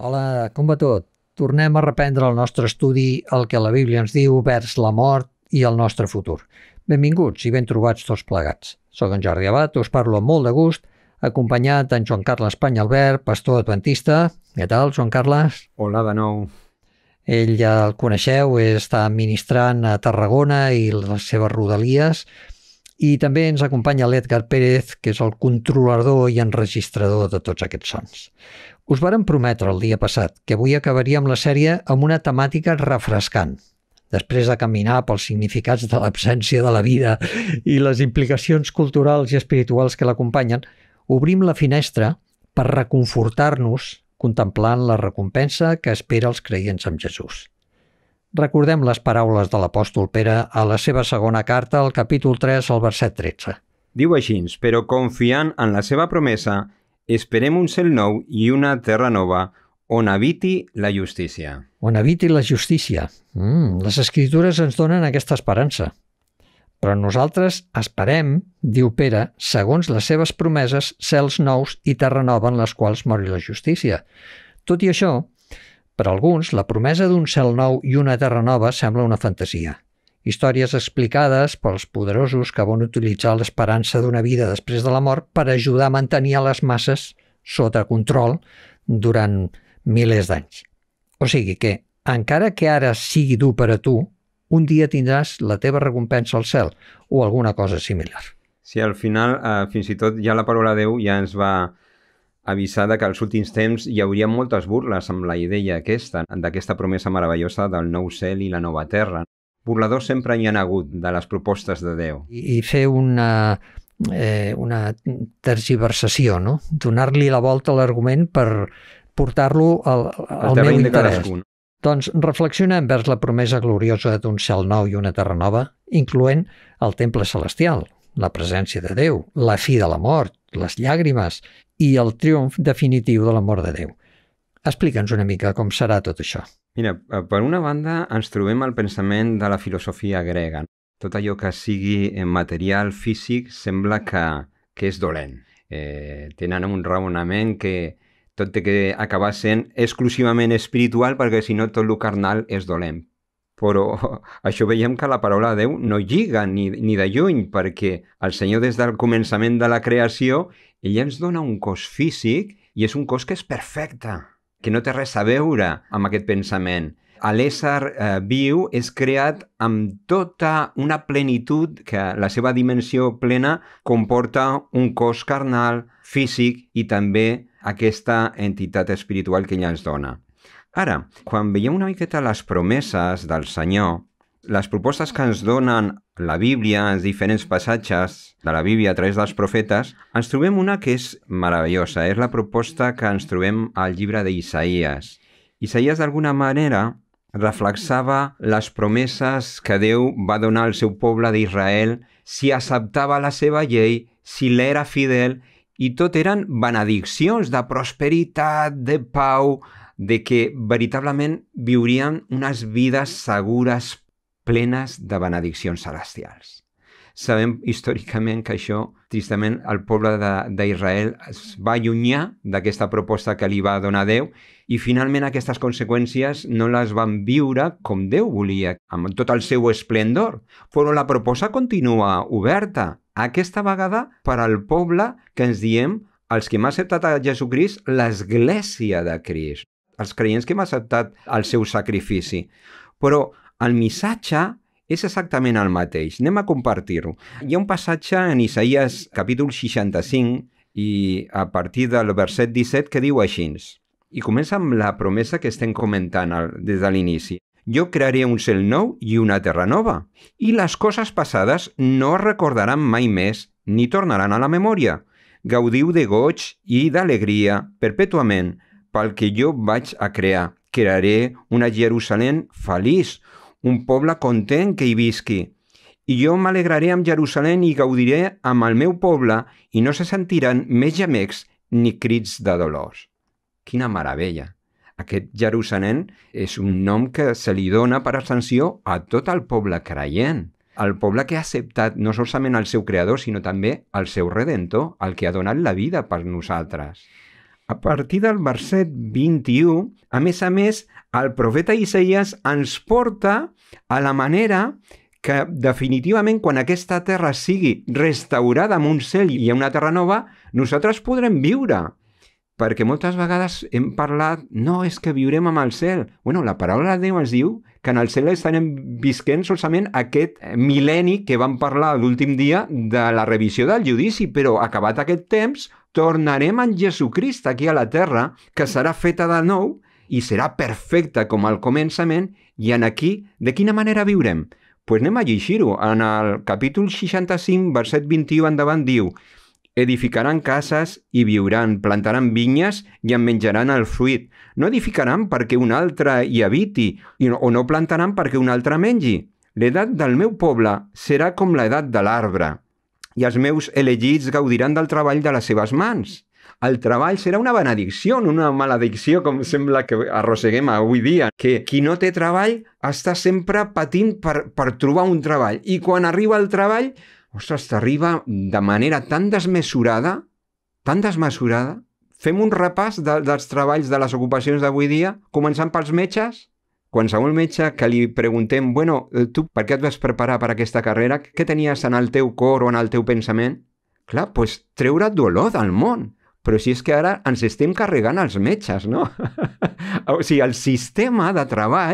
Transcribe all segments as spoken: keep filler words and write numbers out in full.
Hola, com va tot? Tornem a reprendre el nostre estudi El que la Bíblia ens diu vers la mort i el nostre futur. Benvinguts i ben trobats tots plegats. Soc en Jordi Abat, us parlo amb molt de gust, acompanyat d'en Joan Carles Penyalbert, pastor adventista. Què tal, Joan Carles? Hola de nou. Ell ja el coneixeu, està ministrant a Tarragona i les seves rodalies, i també ens acompanya l'Edgar Pérez, que és el controlador i enregistrador de tots aquests sons. Us vàrem prometre el dia passat que avui acabaríem la sèrie amb una temàtica refrescant. Després de caminar pels significats de l'absència de la vida i les implicacions culturals i espirituals que l'acompanyen, obrim la finestra per reconfortar-nos contemplant la recompensa que espera els creients en Jesús. Recordem les paraules de l'apòstol Pere a la seva segona carta, al capítol tres, al verset tretze. Diu així, però confiant en la seva promesa, esperem un cel nou i una terra nova on habiti la justícia. On habiti la justícia. Mm, les Escritures ens donen aquesta esperança. Però nosaltres esperem, diu Pere, segons les seves promeses, cels nous i terra nova en les quals mori la justícia. Tot i això, per a alguns, la promesa d'un cel nou i una terra nova sembla una fantasia. Històries explicades pels poderosos que volen utilitzar l'esperança d'una vida després de la mort per ajudar a mantenir a les masses sota control durant milers d'anys. O sigui que, encara que ara sigui dur per a tu, un dia tindràs la teva recompensa al cel o alguna cosa similar. Sí, al final, eh, fins i tot ja la paraula de Déu ja ens va avisar que als últims temps hi hauria moltes burles amb la idea aquesta, d'aquesta promesa meravellosa del nou cel i la nova terra. Burladors sempre hi ha hagut de les propostes de Déu. I, i fer una, eh, una tergiversació, no? Donar-li la volta a l'argument per portar-lo al, al meu interès. Doncs reflexionem vers la promesa gloriosa d'un cel nou i una terra nova, incloent el temple celestial, la presència de Déu, la fi de la mort, les llàgrimes i el triomf definitiu de l'amor de Déu. Explica'ns una mica com serà tot això. Mira, per una banda ens trobem al pensament de la filosofia grega. Tot allò que sigui material, físic, sembla que, que és dolent. Eh, tenen un raonament que tot té que acabar sent exclusivament espiritual perquè si no tot el carnal és dolent. Però això veiem que la paraula de Déu no lliga ni, ni de lluny, perquè el Senyor des del començament de la creació ell ens dona un cos físic i és un cos que és perfecte, que no té res a veure amb aquest pensament. L'ésser eh, viu és creat amb tota una plenitud que la seva dimensió plena comporta un cos carnal, físic i també aquesta entitat espiritual que ell ens dona. Ara, quan veiem una miqueta les promeses del Senyor, les propostes que ens donen la Bíblia, en diferents passatges de la Bíblia a través dels profetes, ens trobem una que és meravellosa. És la proposta que ens trobem al llibre d'Isaïes. Isaïes, d'alguna manera, reflexava les promeses que Déu va donar al seu poble d'Israel si acceptava la seva llei, si l'era fidel, i tot eren benediccions de prosperitat, de pau, de que veritablement viurien unes vides segures, plenes de benediccions celestials. Sabem històricament que això, tristament, el poble d'Israel es va allunyar d'aquesta proposta que li va donar Déu i finalment aquestes conseqüències no les van viure com Déu volia, amb tot el seu esplendor. Però la proposta continua oberta, aquesta vegada per al poble que ens diem els que hem acceptat a Jesucrist, l'Església de Crist, els creients que hem acceptat el seu sacrifici. Però el missatge és exactament el mateix. Anem a compartir-ho. Hi ha un passatge en Isaïes capítol seixanta-cinc i a partir del verset disset que diu així. I comença amb la promesa que estem comentant des de l'inici. Jo crearé un cel nou i una terra nova, i les coses passades no es recordaran mai més ni tornaran a la memòria. Gaudiu de goig i d'alegria perpètuament pel que jo vaig a crear. Crearé una Jerusalem feliç, un poble content que hi visqui. I jo m'alegraré amb Jerusalem i gaudiré amb el meu poble i no se sentiran més gemecs ni crits de dolors. Quina meravella! Aquest Jerusalem és un nom que se li dona per ascensió a tot el poble creient. El poble que ha acceptat no solament el seu creador, sinó també el seu redentor, el que ha donat la vida per nosaltres. A partir del verset vint-i-u, a més a més, el profeta Isaías ens porta a la manera que definitivament quan aquesta terra sigui restaurada amb un cel i una terra nova, nosaltres podrem viure. Perquè moltes vegades hem parlat, no, és que viurem amb el cel. Bueno, la paraula de Déu ens diu que en el cel estarem visquent solament aquest mil·lenni que vam parlar l'últim dia de la revisió del judici, però acabat aquest temps, tornarem en Jesucrist aquí a la terra, que serà feta de nou i serà perfecta com al començament, i en aquí, de quina manera viurem? Doncs pues anem a llegir-ho. En el capítol seixanta-cinc, verset vint-i-u endavant, diu: edificaran cases i viuran, plantaran vinyes i en menjaran el fruit. No edificaran perquè un altre hi habiti, o no plantaran perquè un altre mengi. L'edat del meu poble serà com l'edat de l'arbre, i els meus elegits gaudiran del treball de les seves mans. El treball serà una benedicció, no una maledicció, com sembla que arrosseguem avui dia, que qui no té treball està sempre patint per, per trobar un treball, i quan arriba el treball, ostres, t'arriba de manera tan desmesurada, tan desmesurada. Fem un repàs de, dels treballs de les ocupacions d'avui dia, començant pels metges. Qualsevol metge que li preguntem, bueno, tu per què et vas preparar per aquesta carrera? Què tenies en el teu cor o en el teu pensament? Clar, doncs treure dolor del món. Però si és que ara ens estem carregant els metges, no? O sigui, el sistema de treball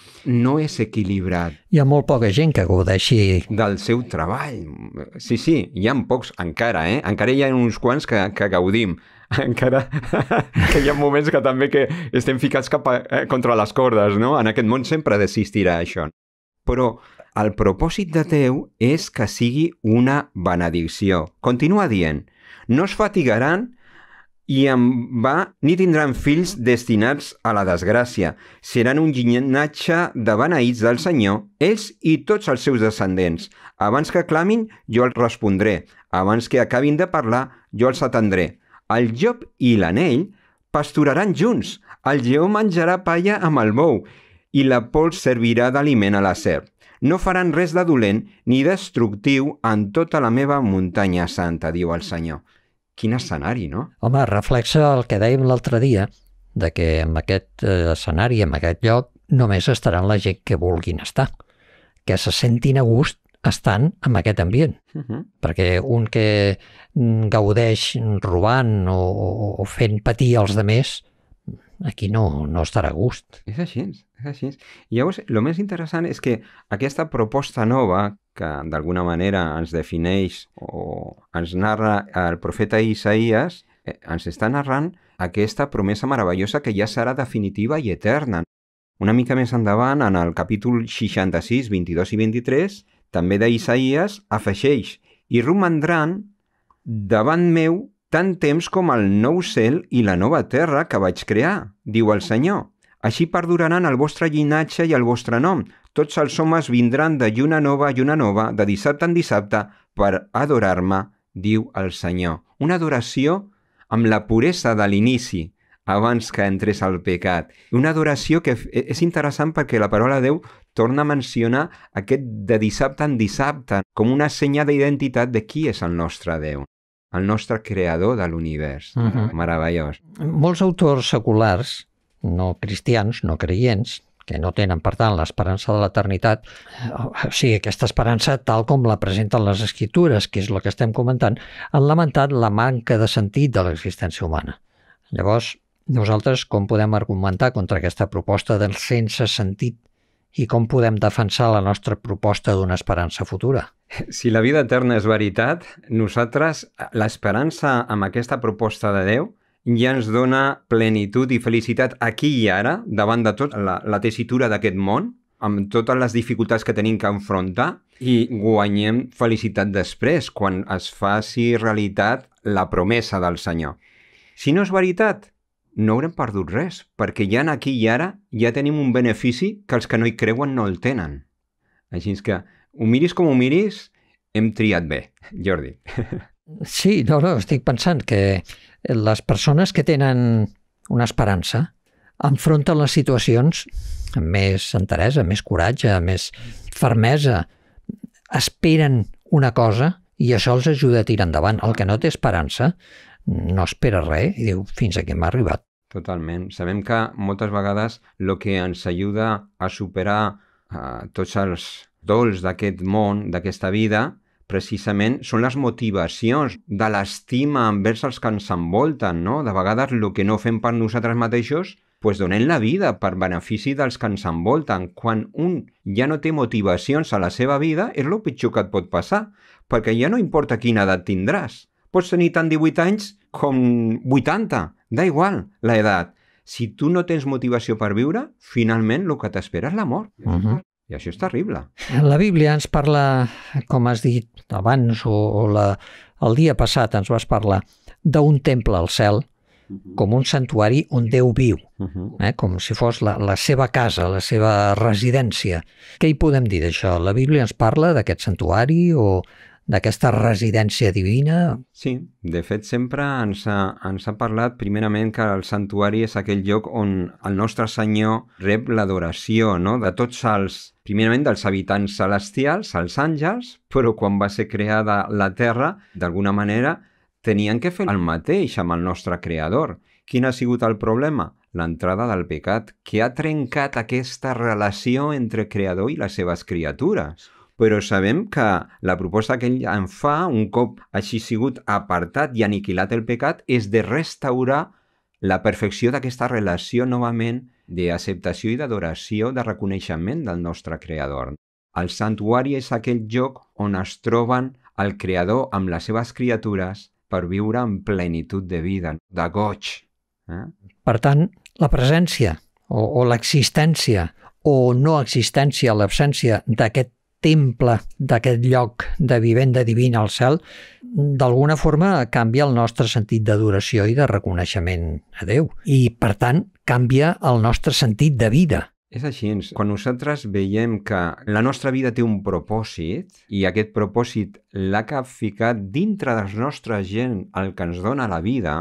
no és equilibrat. Hi ha molt poca gent que gaudeixi del seu treball. Sí, sí, hi ha pocs encara, eh? Encara hi ha uns quants que, que gaudim. Encara que hi ha moments que també que estem ficats cap a, eh, contra les cordes, no? En aquest món sempre desistirà això. Però el propòsit de Déu és que sigui una benedicció. Continua dient, no es fatigaran i en va ni tindran fills destinats a la desgràcia. Seran un llinatge de beneïts del Senyor, ells i tots els seus descendents. Abans que clamin, jo els respondré. Abans que acabin de parlar, jo els atendré. El llop i l'anell pasturaran junts. El lleó menjarà palla amb el bou i la pols servirà d'aliment a la serp. No faran res de dolent ni destructiu en tota la meva muntanya santa, diu el Senyor. Quin escenari, no? Home, reflexa el que dèiem l'altre dia, de que en aquest escenari, en aquest lloc, només estaran la gent que vulguin estar, que se sentin a gust estant en aquest ambient. Uh-huh. Perquè un que gaudeix robant o, o fent patir els demés, aquí no, no estarà a gust. És així, és així. I llavors, el més interessant és que aquesta proposta nova, que d'alguna manera ens defineix o ens narra el profeta Isaías, eh, ens està narrant aquesta promesa meravellosa que ja serà definitiva i eterna. Una mica més endavant, en el capítol seixanta-sis, vint-i-dos i vint-i-tres, també d'Isaías, afegeix: i romandran davant meu tant temps com el nou cel i la nova terra que vaig crear, diu el Senyor. Així perduraran el vostre llinatge i el vostre nom. Tots els homes vindran de lluna nova a lluna nova, de dissabte en dissabte, per adorar-me, diu el Senyor. Una adoració amb la puresa de l'inici, abans que entrés al pecat. Una adoració que és interessant perquè la paraula de Déu torna a mencionar aquest de dissabte en dissabte com una senya d'identitat de qui és el nostre Déu, el nostre creador de l'univers. Uh-huh. Meravellós. Molts autors seculars, no cristians, no creients, que no tenen, per tant, l'esperança de l'eternitat, o sigui, aquesta esperança tal com la presenten les Escritures, que és el que estem comentant, han lamentat la manca de sentit de l'existència humana. Llavors, nosaltres com podem argumentar contra aquesta proposta del sense sentit i com podem defensar la nostra proposta d'una esperança futura? Si la vida eterna és veritat, nosaltres l'esperança amb aquesta proposta de Déu ja ens dona plenitud i felicitat aquí i ara, davant de tot la, la tessitura d'aquest món, amb totes les dificultats que tenim que enfrontar, i guanyem felicitat després, quan es faci realitat la promesa del Senyor. Si no és veritat, no haurem perdut res, perquè ja aquí i ara ja tenim un benefici que els que no hi creuen no el tenen. Així que, ho miris com ho miris, hem triat bé, Jordi. Sí, no, no, estic pensant que les persones que tenen una esperança enfronten les situacions amb més enteresa, més coratge, més fermesa, esperen una cosa i això els ajuda a tirar endavant. El que no té esperança no espera res i diu, fins aquí m'ha arribat. Totalment. Sabem que moltes vegades el que ens ajuda a superar uh, tots els dols d'aquest món, d'aquesta vida, precisament són les motivacions de l'estima envers els que ens envolten, no? De vegades el que no fem per nosaltres mateixos, pues donem la vida per benefici dels que ens envolten. Quan un ja no té motivacions a la seva vida, és el pitjor que et pot passar, perquè ja no importa quina edat tindràs. Pots tenir tant divuit anys com vuitanta, da igual l'edat. Si tu no tens motivació per viure, finalment el que t'espera és la mort. Uh-huh. I això és terrible. La Bíblia ens parla, com has dit abans, o, o la, el dia passat ens vas parlar d'un temple al cel, com un santuari on Déu viu, uh-huh. eh? Com si fos la, la seva casa, la seva residència. Què hi podem dir d'això? La Bíblia ens parla d'aquest santuari o d'aquesta residència divina? Sí, de fet sempre ens ha, ens ha parlat primerament que el santuari és aquell lloc on el nostre Senyor rep l'adoració, no? De tots els, primerament dels habitants celestials, els àngels, però quan va ser creada la terra, d'alguna manera tenien que fer el mateix amb el nostre creador. Quin ha sigut el problema? L'entrada del pecat, que ha trencat aquesta relació entre creador i les seves criatures. Però sabem que la proposta que ell en fa, un cop hagi sigut apartat i aniquilat el pecat, és de restaurar la perfecció d'aquesta relació novament d'acceptació i d'adoració, de reconeixement del nostre creador. El santuari és aquell lloc on es troben el creador amb les seves criatures per viure en plenitud de vida, de goig. Eh? Per tant, la presència o, o l'existència o no existència, l'absència d'aquest temple, d'aquest lloc de vivenda divina al cel, d'alguna forma canvia el nostre sentit d'adoració i de reconeixement a Déu. I, per tant, canvia el nostre sentit de vida. És així. Quan nosaltres veiem que la nostra vida té un propòsit i aquest propòsit l'ha ficat dintre dels nostres gent, el que ens dona la vida,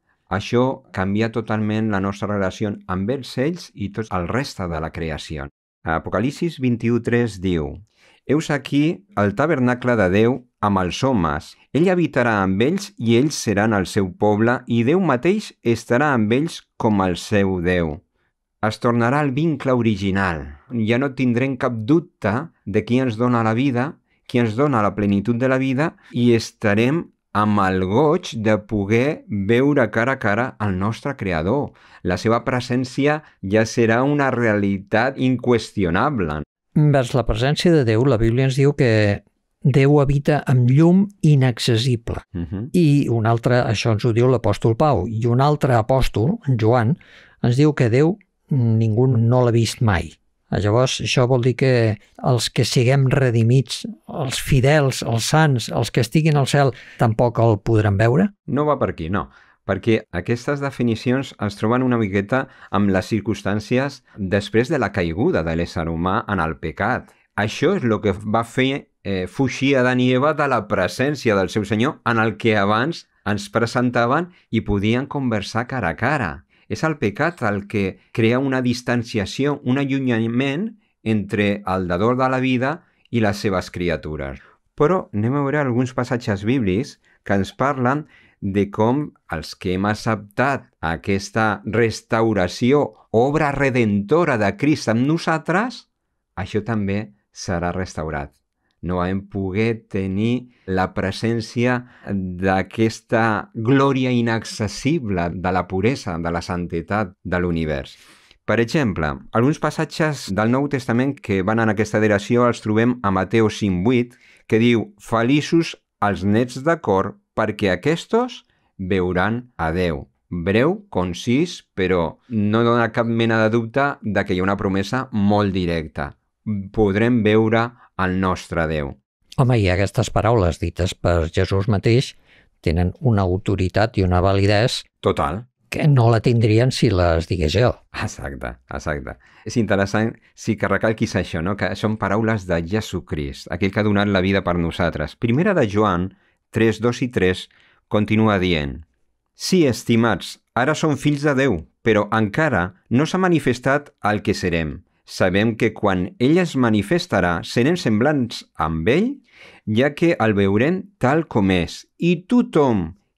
això canvia totalment la nostra relació amb ells, ells i tot el reste de la creació. Apocalipsis vint-i-u tres diu: «Heus aquí el tabernacle de Déu amb els homes. Ell habitarà amb ells i ells seran el seu poble i Déu mateix estarà amb ells com el seu Déu». Es tornarà el vincle original. Ja no tindrem cap dubte de qui ens dona la vida, qui ens dona la plenitud de la vida, i estarem amb el goig de poder veure cara a cara el nostre creador. La seva presència ja serà una realitat inqüestionable. Vers la presència de Déu, la Bíblia ens diu que Déu habita amb llum inaccessible. Uh-huh. I un altre, això ens ho diu l'apòstol Pau, i un altre apòstol, Joan, ens diu que Déu ningú no l'ha vist mai. Llavors, això vol dir que els que siguem redimits, els fidels, els sants, els que estiguin al cel, tampoc el podran veure? No va per aquí, no. Perquè aquestes definicions es troben una miqueta amb les circumstàncies després de la caiguda de l'ésser humà en el pecat. Això és el que va fer eh, fugir Adán i Eva de la presència del seu Senyor, en el que abans ens presentaven i podien conversar cara a cara. És el pecat el que crea una distanciació, un allunyament entre el dador de la vida i les seves criatures. Però anem a veure alguns passatges bíblics que ens parlen de com els que hem acceptat aquesta restauració, obra redentora de Crist amb nosaltres, això també serà restaurat. No vam poder tenir la presència d'aquesta glòria inaccessible de la puresa, de la santetat de l'univers. Per exemple, alguns passatges del Nou Testament que van en aquesta direcció els trobem a Mateu cinc vuit, que diu: «Feliços els nets de cor, perquè aquestos veuran a Déu». Breu, concís, però no dona cap mena de dubte de que hi ha una promesa molt directa. Podrem veure el nostre Déu. Home, i aquestes paraules dites per Jesús mateix tenen una autoritat i una validesa total, que no la tindrien si les digués jo. Exacte, exacte. És interessant sí que recalquis això, no? Que són paraules de Jesucrist, aquell que ha donat la vida per nosaltres. Primera de Joan tres, dos i tres continua dient: «Sí, estimats, ara som fills de Déu, però encara no s'ha manifestat el que serem. Sabem que quan ell es manifestarà serem semblants amb ell, ja que el veurem tal com és, i tothom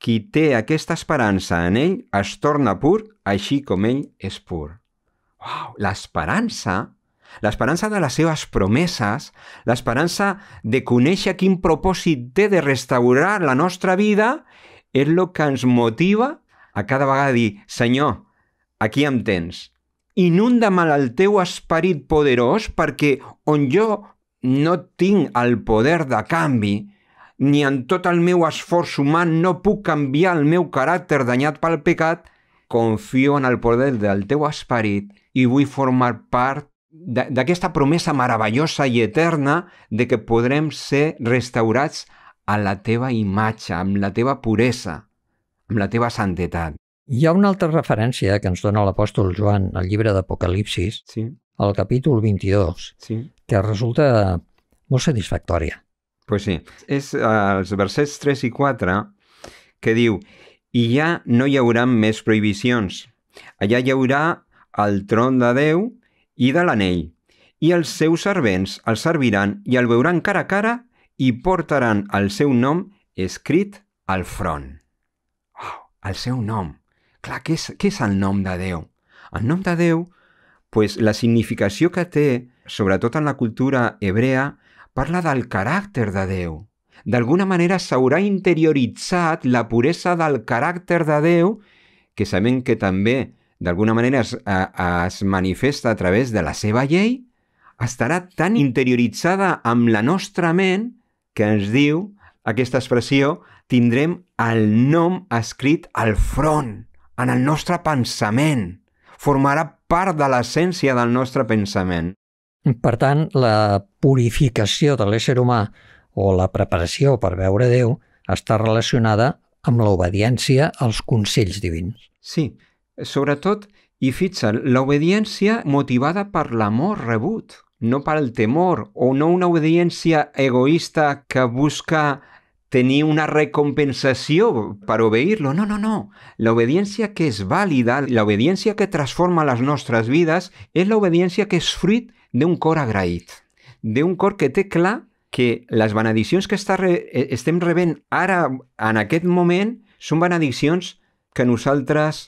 qui té aquesta esperança en ell es torna pur, així com ell és pur. Uau, l'esperança, l'esperança de les seves promeses, l'esperança de conèixer quin propòsit té de restaurar la nostra vida, és el que ens motiva a cada vegada dir, Senyor, aquí em tens. Inunda'm el teu esperit poderós perquè on jo no tinc el poder de canvi, ni en tot el meu esforç humà no puc canviar el meu caràcter danyat pel pecat, confio en el poder del teu esperit i vull formar part d'aquesta promesa meravellosa i eterna de que podrem ser restaurats a la teva imatge, amb la teva puresa, amb la teva santetat. Hi ha una altra referència que ens dona l'apòstol Joan al llibre d'Apocalipsis, sí. al capítol vint-i-dos, sí. que resulta molt satisfactòria. Pues sí, és als versets tres i quatre que diu «I ja no hi haurà més prohibicions. Allà hi haurà el tron de Déu i de l'anell, i els seus servents el serviran i el veuran cara a cara i portaran el seu nom escrit al front». Oh, el seu nom. Clar, què és, què és el nom de Déu? El nom de Déu, pues, la significació que té, sobretot en la cultura hebrea, parla del caràcter de Déu. D'alguna manera s'haurà interioritzat la puresa del caràcter de Déu, que sabem que també d'alguna manera es, es manifesta a través de la seva llei, estarà tan interioritzada amb la nostra ment que ens diu, aquesta expressió, tindrem el nom escrit al front, en el nostre pensament. Formarà part de l'essència del nostre pensament. Per tant, la purificació de l'ésser humà o la preparació per veure Déu està relacionada amb l'obediència als consells divins. Sí, sobretot, i fixa't, l'obediència motivada per l'amor rebut, no pel temor, o no una obediència egoista que busca tenir una recompensació per obeir-lo. No, no, no. L'obediència que és vàlida, l'obediència que transforma les nostres vides, és l'obediència que és fruit d'un cor agraït, d'un cor que té clar que les benediccions que està re estem rebent ara, en aquest moment, són benediccions que nosaltres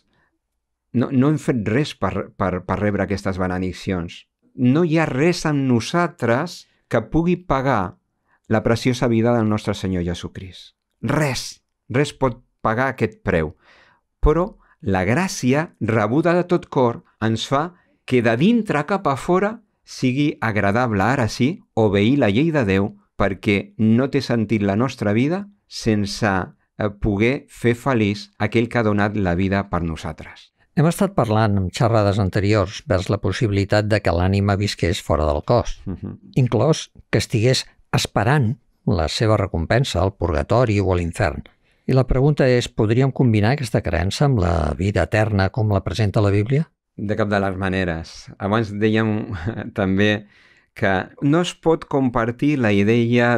no, no hem fet res per, per, per rebre aquestes benediccions. No hi ha res en nosaltres que pugui pagar la preciosa vida del nostre Senyor Jesucrist. Res, res pot pagar aquest preu. Però la gràcia rebuda de tot cor ens fa que de dintre cap a fora sigui agradable ara sí obeir la llei de Déu perquè no té sentit la nostra vida sense poder fer feliç aquell que ha donat la vida per nosaltres. Hem estat parlant en xerrades anteriors vers la possibilitat de que l'ànima visqués fora del cos, uh-huh. inclòs que estigués esperant la seva recompensa al purgatori o a l'infern. I la pregunta és, podríem combinar aquesta creença amb la vida eterna com la presenta la Bíblia? De cap de les maneres. Abans dèiem també que no es pot compartir la idea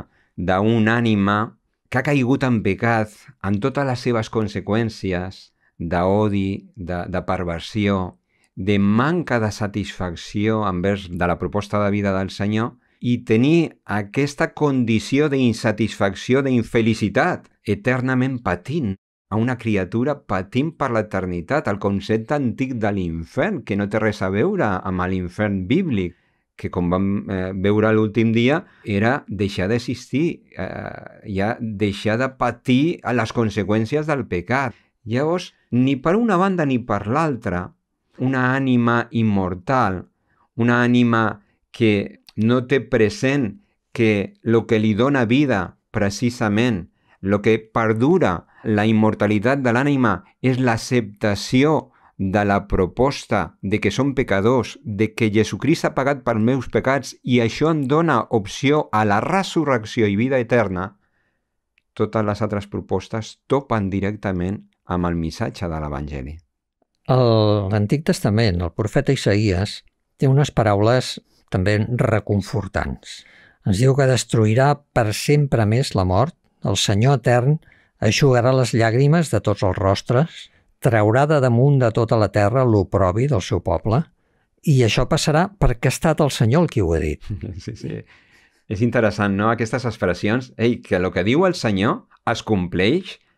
d'un ànima que ha caigut en pecat amb totes les seves conseqüències d'odi, de, de perversió, de manca de satisfacció envers de la proposta de vida del Senyor i tenir aquesta condició d'insatisfacció, d'infelicitat, eternament patint, a una criatura patint per l'eternitat, el concepte antic de l'infern, que no té res a veure amb l'infern bíblic, que com vam eh, veure l'últim dia, era deixar d'existir, eh, ja deixar de patir les conseqüències del pecat. Llavors, ni per una banda ni per l'altra, una ànima immortal, una ànima que no té present que el que li dona vida, precisament, el que perdura la immortalitat de l'ànima és l'acceptació de la proposta de que som pecadors, de que Jesucrist ha pagat pels meus pecats i això em dona opció a la resurrecció i vida eterna, totes les altres propostes topen directament amb el missatge de l'Evangeli. A l'Antic Testament, el profeta Isaïes té unes paraules també reconfortants. Ens diu que destruirà per sempre més la mort, el Senyor etern eixugarà les llàgrimes de tots els rostres, traurà de damunt de tota la terra l'oprobi del seu poble, i això passarà perquè ha estat el Senyor el qui ho ha dit. Sí, sí. És interessant, no?, aquestes expressions. Ei, que el que diu el Senyor es compleix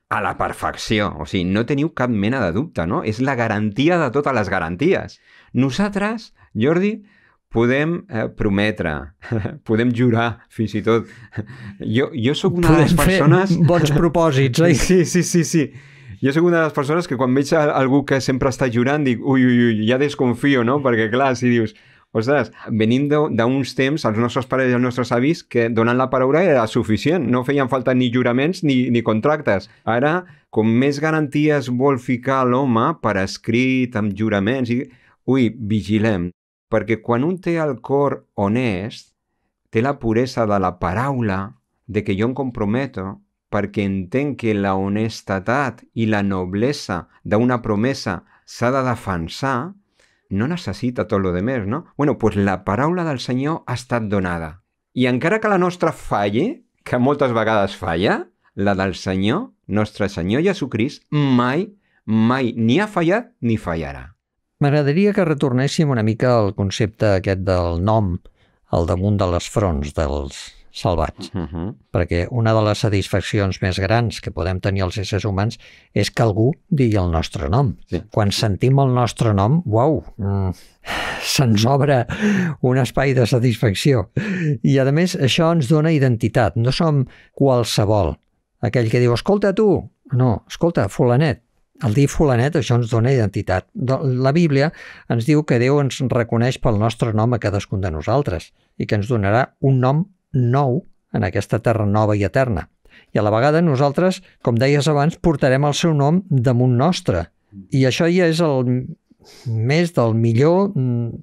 a la perfecció. O sigui, no teniu cap mena de dubte, no? És la garantia de totes les garanties. Nosaltres, Jordi, podem eh, prometre, podem jurar, fins i tot. Jo, jo sóc una podem de les persones... fer bons propòsits, oi? Sí, sí, sí, sí. Jo sóc una de les persones que quan veig algú que sempre està jurant dic, ui, ui, ui, ja desconfio, no? Perquè clar, si dius, ostres, venim d'uns temps, els nostres pares i els nostres avis, que donant la paraula era suficient, no feien falta ni juraments ni, ni contractes. Ara, com més garanties vol ficar l'home per escrit, amb juraments, i... ui, vigilem. Perquè quan un té el cor honest, té la puresa de la paraula, de que jo em comprometo, perquè entenc que la honestedat i la noblesa d'una promesa s'ha de defensar, no necessita tot lo demés, no? Bueno, doncs pues la paraula del Senyor ha estat donada. I encara que la nostra falle, que moltes vegades falla, la del Senyor, nostre Senyor Jesucrist, mai, mai ni ha fallat ni fallarà. M'agradaria que retornéssim una mica al concepte aquest del nom al damunt de les fronts dels salvats. Uh -huh. Perquè una de les satisfaccions més grans que podem tenir els éssers humans és que algú digui el nostre nom. Sí. Quan sentim el nostre nom, uau, mm, se'ns obre un espai de satisfacció. I a més, això ens dona identitat. No som qualsevol. Aquell que diu, escolta tu, no, escolta, fulanet. Al dir fulanet, això ens dona identitat. La Bíblia ens diu que Déu ens reconeix pel nostre nom a cadascun de nosaltres i que ens donarà un nom nou en aquesta terra nova i eterna. I a la vegada nosaltres, com deies abans, portarem el seu nom damunt nostre. I això ja és el més del millor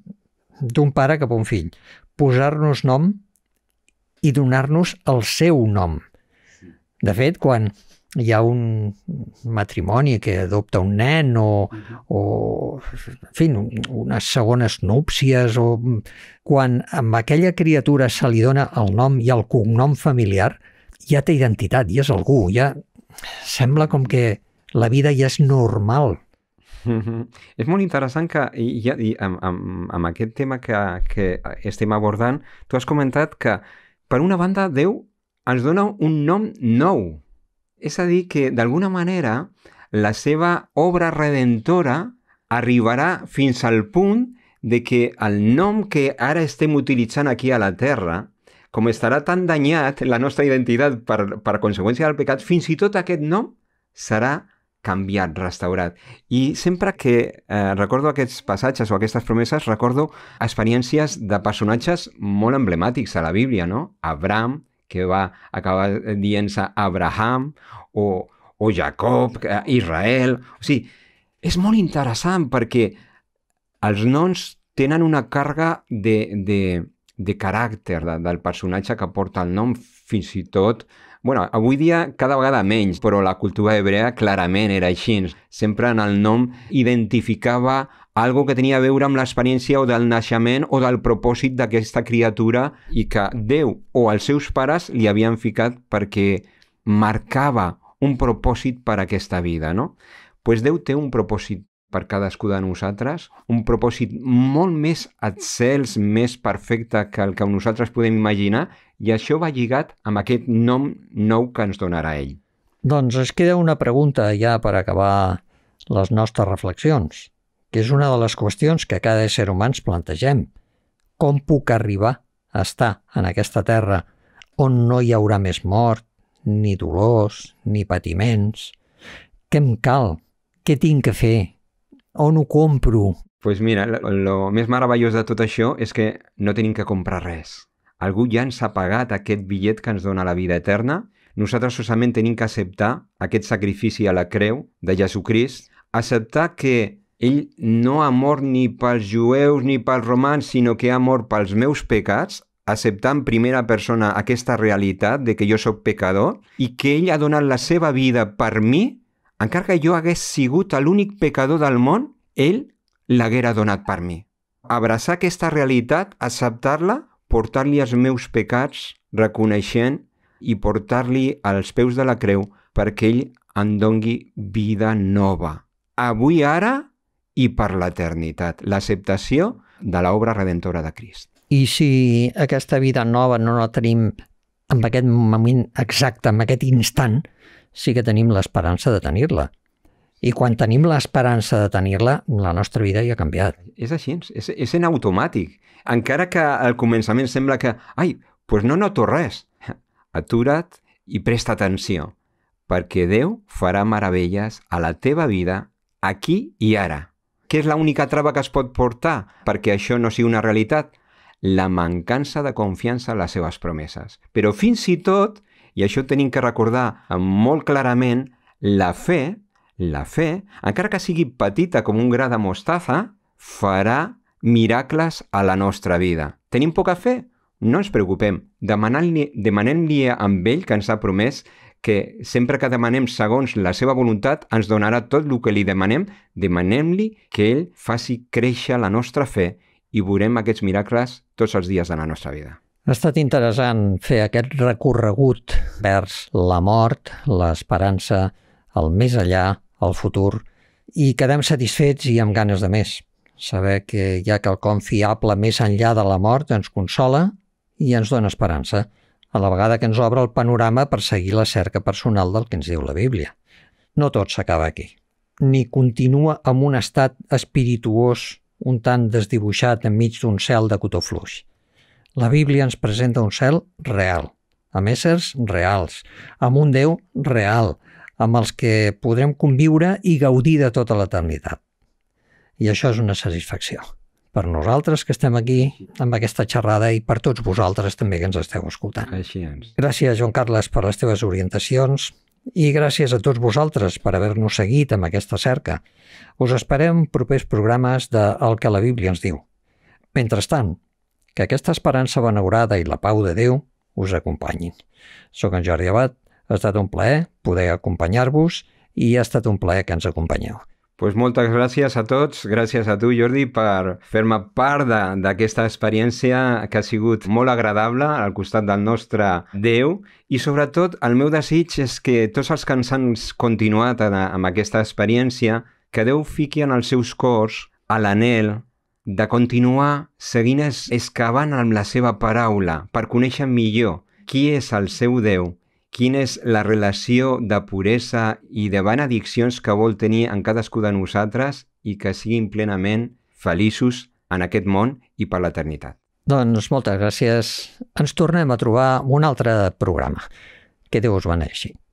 d'un pare cap a un fill. Posar-nos nom i donar-nos el seu nom. De fet, quan hi ha un matrimoni que adopta un nen o, o en fi, unes segones núpcies, o quan amb aquella criatura se li dona el nom i el cognom familiar, ja té identitat, ja és algú, ja sembla com que la vida ja és normal. Mm-hmm. És molt interessant que i, i, amb, amb, amb aquest tema que, que estem abordant, tu has comentat que, per una banda, Déu ens dona un nom nou. És a dir, que d'alguna manera la seva obra redentora arribarà fins al punt de que el nom que ara estem utilitzant aquí a la Terra, com estarà tan danyat la nostra identitat per, per conseqüència del pecat, fins i tot aquest nom serà canviat, restaurat. I sempre que eh, recordo aquests passatges o aquestes promeses, recordo experiències de personatges molt emblemàtics a la Bíblia, no? Abraham, que va acabar dient-se Abraham, o, o Jacob, Israel... O sigui, és molt interessant perquè els noms tenen una càrrega de, de, de caràcter de, del personatge que porta el nom, fins i tot... Bueno, avui dia cada vegada menys, però la cultura hebrea clarament era així. Sempre en el nom identificava algo que tenia a veure amb l'experiència o del naixement o del propòsit d'aquesta criatura i que Déu o els seus pares li havien ficat perquè marcava un propòsit per a aquesta vida, no? Pues Déu té un propòsit per cadascú de nosaltres, un propòsit molt més excels, més perfecte que el que nosaltres podem imaginar, i això va lligat amb aquest nom nou que ens donarà ell. Doncs es queda una pregunta ja per acabar les nostres reflexions, que és una de les qüestions que cada ésser humà ens plantegem. Com puc arribar a estar en aquesta terra on no hi haurà més mort, ni dolors, ni patiments? Què em cal? Què tinc que fer? On ho compro? Doncs pues mira, el més meravellós de tot això és que no tenim que comprar res. Algú ja ens ha pagat aquest bitllet que ens dona la vida eterna. Nosaltres solament tenim que acceptar aquest sacrifici a la creu de Jesucrist, acceptar que ell no ha mort ni pels jueus ni pels romans, sinó que ha mort pels meus pecats, acceptar en primera persona aquesta realitat de que jo sóc pecador i que ell ha donat la seva vida per mi, encara que jo hagués sigut l'únic pecador del món, ell l'haguera donat per mi. Abraçar aquesta realitat, acceptar-la, portar-li els meus pecats, reconeixent i portar-li als peus de la creu perquè ell em doni vida nova. Avui, ara i per l'eternitat. L'acceptació de l'obra redentora de Crist. I si aquesta vida nova no la tenim en aquest moment exacte, en aquest instant, sí que tenim l'esperança de tenir-la. I quan tenim l'esperança de tenir-la, la nostra vida ja ha canviat. És així, és, és en automàtic. Encara que al començament sembla que, ai, doncs no noto res. Atura't i presta atenció, perquè Déu farà meravelles a la teva vida aquí i ara. Què és l'única trava que es pot portar perquè això no sigui una realitat? La mancança de confiança en les seves promeses. Però fins i tot, i això tenim que recordar molt clarament, la fe, la fe, encara que sigui petita com un gra de mostaza, farà miracles a la nostra vida. Tenim poca fe? No ens preocupem. Demanem-li demanem-li amb ell que ens ha promès que sempre que demanem segons la seva voluntat ens donarà tot el que li demanem. Demanem-li que ell faci créixer la nostra fe i veurem aquests miracles tots els dies de la nostra vida. Ha estat interessant fer aquest recorregut vers la mort, l'esperança, el més enllà, el futur, i quedem satisfets i amb ganes de més. Saber que hi ha quelcom fiable més enllà de la mort ens consola i ens dona esperança, a la vegada que ens obre el panorama per seguir la cerca personal del que ens diu la Bíblia. No tot s'acaba aquí, ni continua amb un estat espirituós un tant desdibuixat enmig d'un cel de cotó fluix. La Bíblia ens presenta un cel real, amb éssers reals, amb un Déu real, amb els que podrem conviure i gaudir de tota l'eternitat. I això és una satisfacció. Per nosaltres que estem aquí amb aquesta xerrada i per tots vosaltres també que ens esteu escoltant. Així és. Gràcies, Joan Carles, per les teves orientacions i gràcies a tots vosaltres per haver-nos seguit amb aquesta cerca. Us esperem propers programes de El que la Bíblia ens diu. Mentrestant, que aquesta esperança benaurada i la pau de Déu us acompanyin. Soc en Jordi Abad. Ha estat un plaer poder acompanyar-vos i ha estat un plaer que ens acompanyeu. Pues moltes gràcies a tots, gràcies a tu, Jordi, per fer-me part d'aquesta experiència que ha sigut molt agradable al costat del nostre Déu i sobretot el meu desig és que tots els que ens han continuat amb aquesta experiència, que Déu fiqui en els seus cors a l'anhel de continuar seguint excavant amb la seva paraula per conèixer millor qui és el seu Déu, quina és la relació de puresa i de benediccions que vol tenir en cadascú de nosaltres i que siguin plenament feliços en aquest món i per l'eternitat. Doncs moltes gràcies. Ens tornem a trobar un altre programa. Que Déu us beneixi.